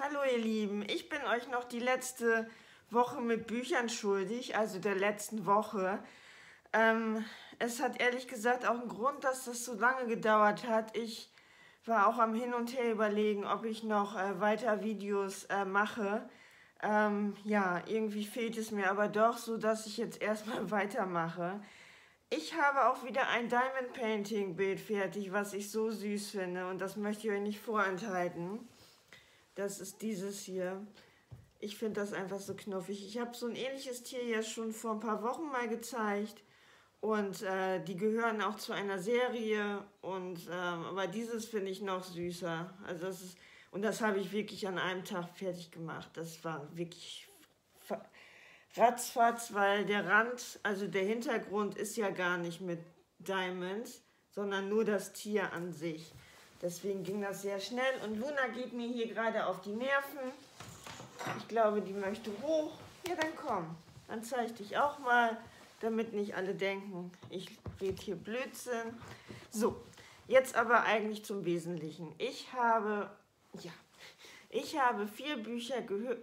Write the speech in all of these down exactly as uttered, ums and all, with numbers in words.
Hallo ihr Lieben, ich bin euch noch die letzte Woche mit Büchern schuldig, also der letzten Woche. Ähm, es hat ehrlich gesagt auch einen Grund, dass das so lange gedauert hat. Ich war auch am Hin und Her überlegen, ob ich noch äh, weiter Videos äh, mache. Ähm, ja, irgendwie fehlt es mir aber doch, so dass ich jetzt erstmal weitermache. Ich habe auch wieder ein Diamond Painting Bild fertig, was ich so süß finde und das möchte ich euch nicht vorenthalten. Das ist dieses hier. Ich finde das einfach so knuffig. Ich habe so ein ähnliches Tier ja schon vor ein paar Wochen mal gezeigt. Und äh, die gehören auch zu einer Serie. Und, ähm, aber dieses finde ich noch süßer. Also das ist, und das habe ich wirklich an einem Tag fertig gemacht. Das war wirklich ratzfatz, weil der Rand, also der Hintergrund ist ja gar nicht mit Diamonds, sondern nur das Tier an sich. Deswegen ging das sehr schnell und Luna geht mir hier gerade auf die Nerven. Ich glaube, die möchte hoch. Ja, dann komm. Dann zeige ich dich auch mal, damit nicht alle denken, ich rede hier Blödsinn. So, jetzt aber eigentlich zum Wesentlichen. Ich habe, ja, ich habe vier Bücher gehört.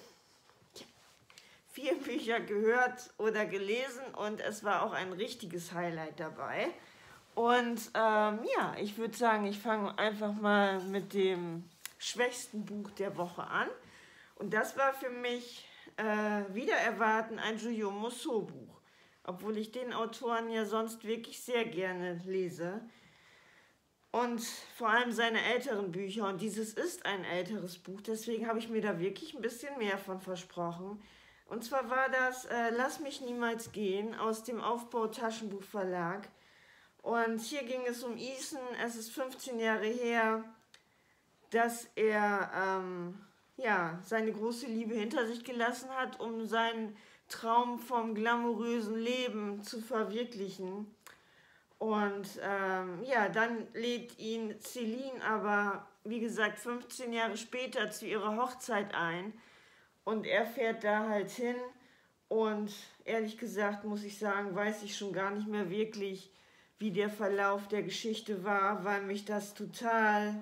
Vier Bücher gehört oder gelesen und es war auch ein richtiges Highlight dabei. Und ähm, ja, ich würde sagen, ich fange einfach mal mit dem schwächsten Buch der Woche an. Und das war für mich äh, wider Erwarten ein Junji Musso Buch. Obwohl ich den Autoren ja sonst wirklich sehr gerne lese. Und vor allem seine älteren Bücher. Und dieses ist ein älteres Buch, deswegen habe ich mir da wirklich ein bisschen mehr von versprochen. Und zwar war das äh, Lass mich niemals gehen aus dem Aufbau Taschenbuchverlag. Und hier ging es um Ethan. Es ist fünfzehn Jahre her, dass er ähm, ja, seine große Liebe hinter sich gelassen hat, um seinen Traum vom glamourösen Leben zu verwirklichen. Und ähm, ja, dann lädt ihn Celine aber, wie gesagt, fünfzehn Jahre später zu ihrer Hochzeit ein. Und er fährt da halt hin. Und ehrlich gesagt, muss ich sagen, weiß ich schon gar nicht mehr wirklich, wie der Verlauf der Geschichte war, weil mich das total,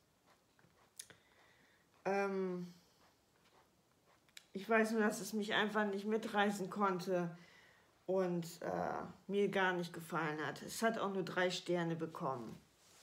ähm, ich weiß nur, dass es mich einfach nicht mitreißen konnte und äh, mir gar nicht gefallen hat. Es hat auch nur drei Sterne bekommen.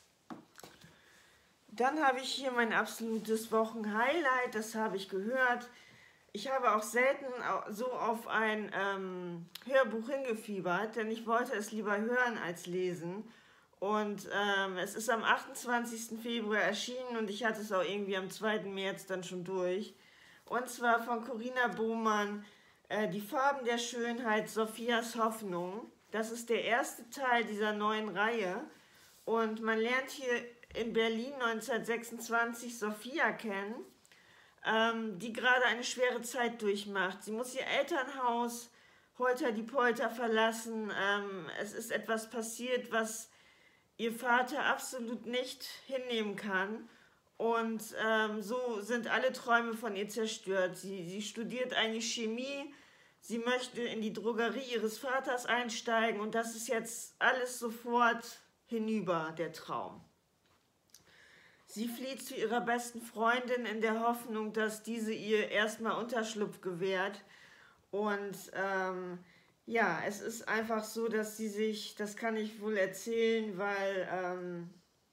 Dann habe ich hier mein absolutes Wochenhighlight, das habe ich gehört. Ich habe auch selten so auf ein ähm, Hörbuch hingefiebert, denn ich wollte es lieber hören als lesen. Und ähm, es ist am achtundzwanzigsten Februar erschienen und ich hatte es auch irgendwie am zweiten März dann schon durch. Und zwar von Corinna Bohmann, äh, Die Farben der Schönheit, Sophias Hoffnung. Das ist der erste Teil dieser neuen Reihe. Und man lernt hier in Berlin neunzehnhundertsechsundzwanzig Sophia kennen, die gerade eine schwere Zeit durchmacht. Sie muss ihr Elternhaus holter die Polter verlassen. Ähm, es ist etwas passiert, was ihr Vater absolut nicht hinnehmen kann. Und ähm, so sind alle Träume von ihr zerstört. Sie, sie studiert eigentlich Chemie. Sie möchte in die Drogerie ihres Vaters einsteigen. Und das ist jetzt alles sofort hinüber, der Traum. Sie flieht zu ihrer besten Freundin in der Hoffnung, dass diese ihr erstmal Unterschlupf gewährt. Und ähm, ja, es ist einfach so, dass sie sich, das kann ich wohl erzählen, weil ähm,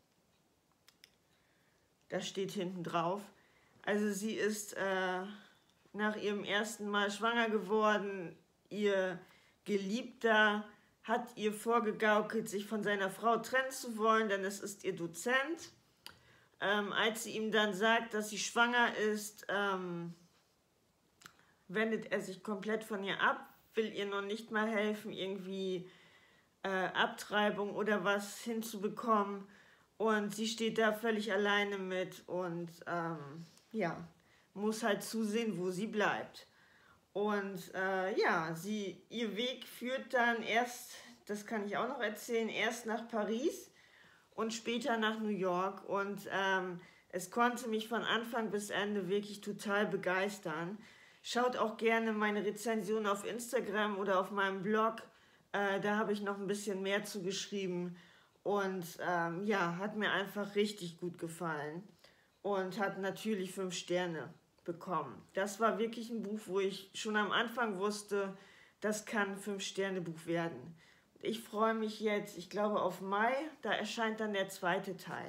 das steht hinten drauf. Also sie ist äh, nach ihrem ersten Mal schwanger geworden. Ihr Geliebter hat ihr vorgegaukelt, sich von seiner Frau trennen zu wollen, denn es ist ihr Dozent. Ähm, als sie ihm dann sagt, dass sie schwanger ist, ähm, wendet er sich komplett von ihr ab, will ihr noch nicht mal helfen, irgendwie äh, Abtreibung oder was hinzubekommen. Und sie steht da völlig alleine mit und ähm, ja, muss halt zusehen, wo sie bleibt. Und äh, ja, sie, ihr Weg führt dann erst, das kann ich auch noch erzählen, erst nach Paris und später nach New York. Und ähm, es konnte mich von Anfang bis Ende wirklich total begeistern. Schaut auch gerne meine Rezension auf Instagram oder auf meinem Blog. Äh, da habe ich noch ein bisschen mehr zu geschrieben. Und ähm, ja, hat mir einfach richtig gut gefallen. und hat natürlich fünf Sterne bekommen. Das war wirklich ein Buch, wo ich schon am Anfang wusste, das kann ein fünf-Sterne-Buch werden. Ich freue mich jetzt, ich glaube auf Mai, da erscheint dann der zweite Teil.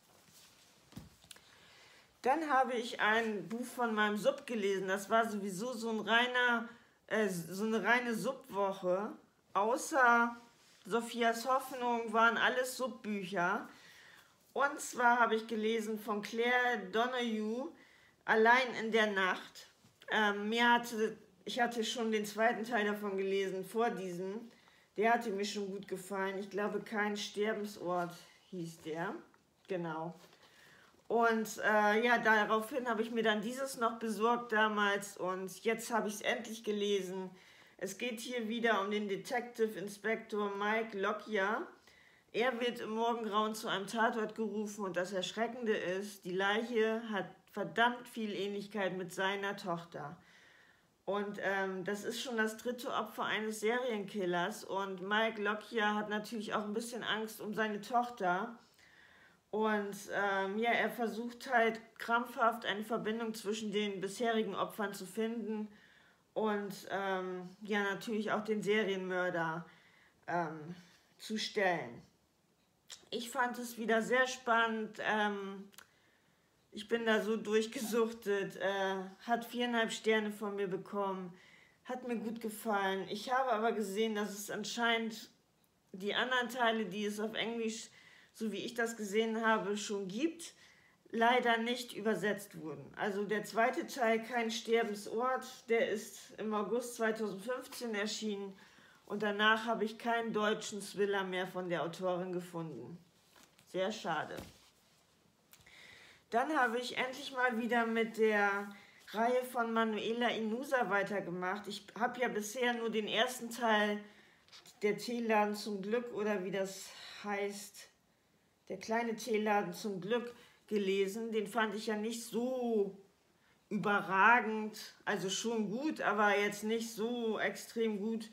Dann habe ich ein Buch von meinem Sub gelesen, das war sowieso so, ein reiner, äh, so eine reine Sub-Woche. Außer Sophias Hoffnung waren alles Subbücher. Und zwar habe ich gelesen von Claire Donahue, Allein in der Nacht. Ähm, mir hatte, ich hatte schon den zweiten Teil davon gelesen, vor diesem. Der hatte mir schon gut gefallen. Ich glaube, Kein Sterbensort hieß der. Genau. Und äh, ja, daraufhin habe ich mir dann dieses noch besorgt damals und jetzt habe ich es endlich gelesen. Es geht hier wieder um den Detective Inspector Mike Lockyer. Er wird im Morgengrauen zu einem Tatort gerufen und das Erschreckende ist, die Leiche hat verdammt viel Ähnlichkeit mit seiner Tochter. Und ähm, das ist schon das dritte Opfer eines Serienkillers und Mike Lockyer hat natürlich auch ein bisschen Angst um seine Tochter. Und ähm, ja, er versucht halt krampfhaft eine Verbindung zwischen den bisherigen Opfern zu finden und ähm, ja, natürlich auch den Serienmörder ähm, zu stellen. Ich fand es wieder sehr spannend. Ähm, ich bin da so durchgesuchtet, äh, hat viereinhalb Sterne von mir bekommen, hat mir gut gefallen. Ich habe aber gesehen, dass es anscheinend die anderen Teile, die es auf Englisch, so wie ich das gesehen habe, schon gibt, leider nicht übersetzt wurden. Also der zweite Teil, Kein Sterbensort, der ist im August zweitausendfünfzehn erschienen und danach habe ich keinen deutschen Thriller mehr von der Autorin gefunden. Sehr schade. Dann habe ich endlich mal wieder mit der Reihe von Manuela Inusa weitergemacht. Ich habe ja bisher nur den ersten Teil, der Teeladen zum Glück oder wie das heißt, der kleine Teeladen zum Glück gelesen. Den fand ich ja nicht so überragend, also schon gut, aber jetzt nicht so extrem gut.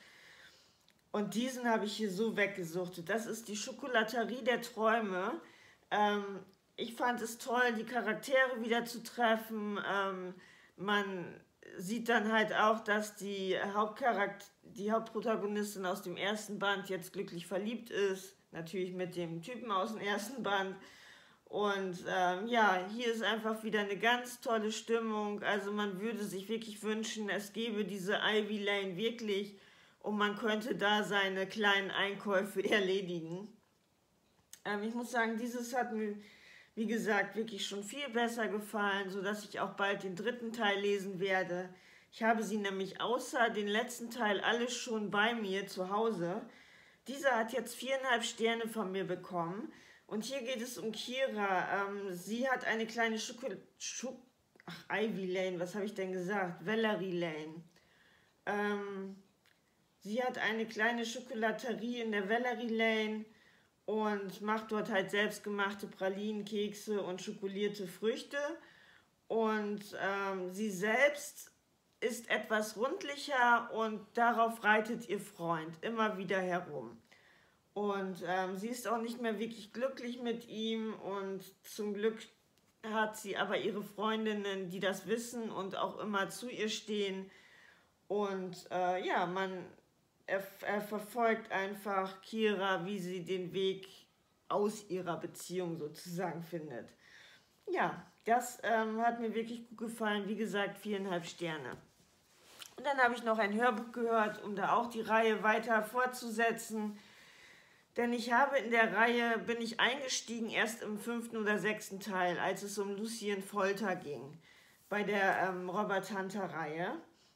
Und diesen habe ich hier so weggesuchtet. Das ist die Schokolaterie der Träume. Ähm, ich fand es toll, die Charaktere wieder zu treffen. Ähm, man sieht dann halt auch, dass die, Hauptcharakter die Hauptprotagonistin aus dem ersten Band jetzt glücklich verliebt ist. Natürlich mit dem Typen aus dem ersten Band. Und ähm, ja, hier ist einfach wieder eine ganz tolle Stimmung. Also man würde sich wirklich wünschen, es gäbe diese Ivy Lane wirklich und man könnte da seine kleinen Einkäufe erledigen. Ähm, ich muss sagen, dieses hat mir, wie gesagt, wirklich schon viel besser gefallen, sodass ich auch bald den dritten Teil lesen werde. Ich habe sie nämlich außer den letzten Teil alles schon bei mir zu Hause. Dieser hat jetzt viereinhalb Sterne von mir bekommen. Und hier geht es um Kira. Ähm, sie hat eine kleine Schokol... Schok Ach, Ivy Lane, was habe ich denn gesagt? Valerie Lane. Ähm, sie hat eine kleine Schokolaterie in der Valerie Lane und macht dort halt selbstgemachte Pralinen, Kekse und schokolierte Früchte. Und ähm, sie selbst ist etwas rundlicher und darauf reitet ihr Freund immer wieder herum. Und ähm, sie ist auch nicht mehr wirklich glücklich mit ihm und zum Glück hat sie aber ihre Freundinnen, die das wissen und auch immer zu ihr stehen. Und äh, ja, man er, er verfolgt einfach Kira, wie sie den Weg aus ihrer Beziehung sozusagen findet. Ja, das ähm, hat mir wirklich gut gefallen. Wie gesagt, viereinhalb Sterne. Und dann habe ich noch ein Hörbuch gehört, um da auch die Reihe weiter fortzusetzen. Denn ich habe in der Reihe, bin ich eingestiegen erst im fünften oder sechsten Teil, als es um Lucien Folter ging, bei der ähm, Robert Hunter-Reihe.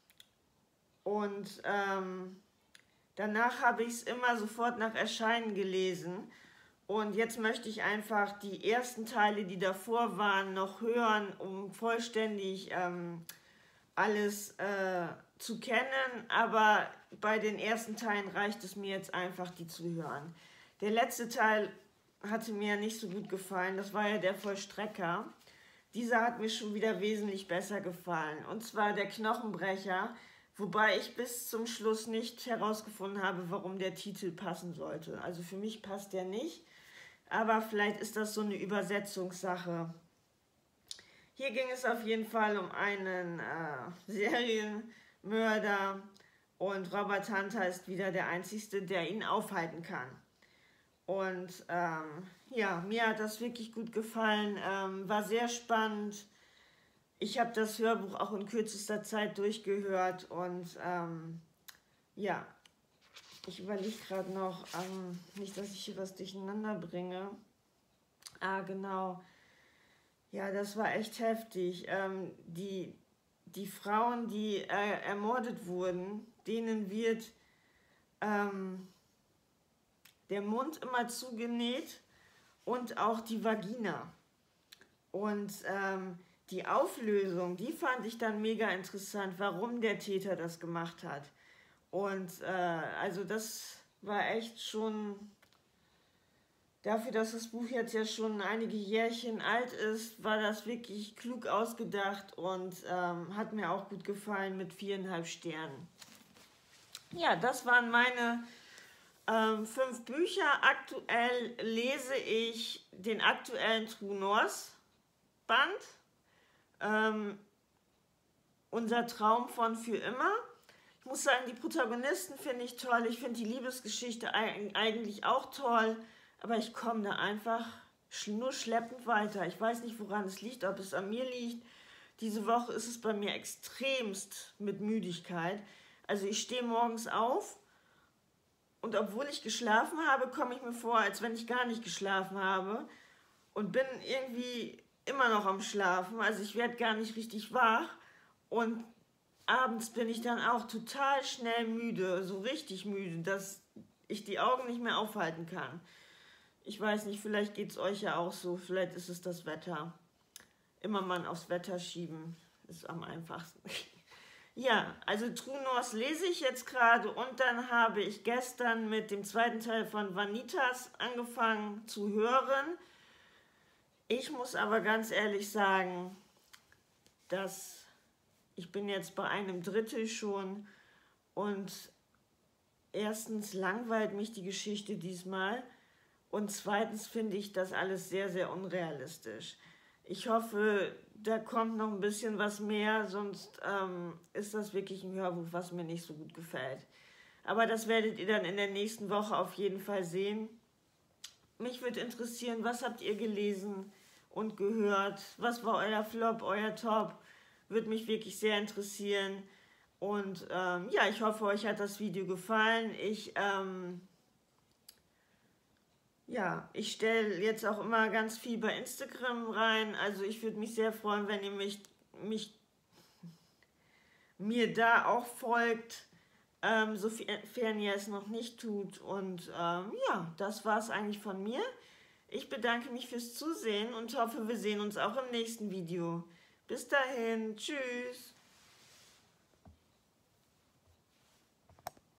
Und ähm, danach habe ich es immer sofort nach Erscheinen gelesen. Und jetzt möchte ich einfach die ersten Teile, die davor waren, noch hören, um vollständig ähm, alles äh, zu kennen. Aber bei den ersten Teilen reicht es mir jetzt einfach, die zu hören. Der letzte Teil hatte mir nicht so gut gefallen, das war ja der Vollstrecker. Dieser hat mir schon wieder wesentlich besser gefallen, und zwar der Knochenbrecher, wobei ich bis zum Schluss nicht herausgefunden habe, warum der Titel passen sollte. Also für mich passt der nicht, aber vielleicht ist das so eine Übersetzungssache. Hier ging es auf jeden Fall um einen äh, Serienmörder und Robert Hunter ist wieder der Einzige, der ihn aufhalten kann. Und ähm, ja, mir hat das wirklich gut gefallen, ähm, war sehr spannend. Ich habe das Hörbuch auch in kürzester Zeit durchgehört und ähm, ja, ich überlege gerade noch, ähm, nicht, dass ich hier was durcheinander bringe. Ah, genau. Ja, das war echt heftig. Ähm, die, die Frauen, die äh, ermordet wurden, denen wird ähm, der Mund immer zugenäht und auch die Vagina. Und ähm, die Auflösung, die fand ich dann mega interessant, warum der Täter das gemacht hat. Und äh, also das war echt schon, dafür, dass das Buch jetzt ja schon einige Jährchen alt ist, war das wirklich klug ausgedacht und ähm, hat mir auch gut gefallen mit viereinhalb Sternen. Ja, das waren meine ähm, fünf Bücher. Aktuell lese ich den aktuellen True North Band, ähm, Unser Traum von für immer. Ich muss sagen, die Protagonisten finde ich toll. Ich finde die Liebesgeschichte eigentlich auch toll. Aber ich komme da einfach nur schleppend weiter. Ich weiß nicht, woran es liegt, ob es an mir liegt. Diese Woche ist es bei mir extremst mit Müdigkeit. Also ich stehe morgens auf und obwohl ich geschlafen habe, komme ich mir vor, als wenn ich gar nicht geschlafen habe. Und bin irgendwie immer noch am Schlafen. Also ich werde gar nicht richtig wach. Und abends bin ich dann auch total schnell müde, so richtig müde, dass ich die Augen nicht mehr aufhalten kann. Ich weiß nicht, vielleicht geht es euch ja auch so, vielleicht ist es das Wetter. Immer mal aufs Wetter schieben, ist am einfachsten. Ja, also True North lese ich jetzt gerade und dann habe ich gestern mit dem zweiten Teil von Vanitas angefangen zu hören. Ich muss aber ganz ehrlich sagen, dass ich bin jetzt bei einem Drittel schon und erstens langweilt mich die Geschichte diesmal und zweitens finde ich das alles sehr, sehr unrealistisch. Ich hoffe, da kommt noch ein bisschen was mehr, sonst ähm, ist das wirklich ein Hörbuch, was mir nicht so gut gefällt. Aber das werdet ihr dann in der nächsten Woche auf jeden Fall sehen. Mich würde interessieren, was habt ihr gelesen und gehört? Was war euer Flop, euer Top? Würde mich wirklich sehr interessieren. Und ähm, ja, ich hoffe, euch hat das Video gefallen. Ich, ähm, ja, ich stelle jetzt auch immer ganz viel bei Instagram rein. Also ich würde mich sehr freuen, wenn ihr mich, mich mir da auch folgt, ähm, sofern ihr es noch nicht tut. Und ähm, ja, das war es eigentlich von mir. Ich bedanke mich fürs Zusehen und hoffe, wir sehen uns auch im nächsten Video. Bis dahin, tschüss.